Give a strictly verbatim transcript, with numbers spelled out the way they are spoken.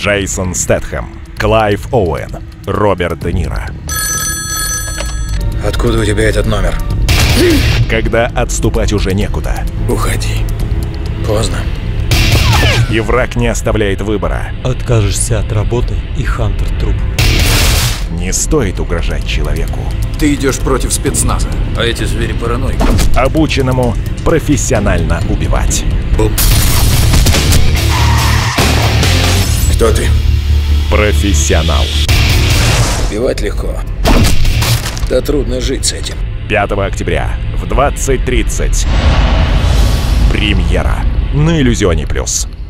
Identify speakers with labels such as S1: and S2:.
S1: Джейсон Стэтхэм, Клайв Оуэн, Роберт Де Ниро.
S2: Откуда у тебя этот номер?
S1: Когда отступать уже некуда.
S2: Уходи. Поздно.
S1: И враг не оставляет выбора.
S3: Откажешься от работы, и Хантер труп.
S1: Не стоит угрожать человеку,
S4: Ты идешь против спецназа, а эти звери параноики.
S1: обученному профессионально убивать.
S2: Кто ты?
S1: Профессионал.
S2: Убивать легко. Да трудно жить с этим.
S1: пятого октября в двадцать тридцать. Премьера на Иллюзионе плюс.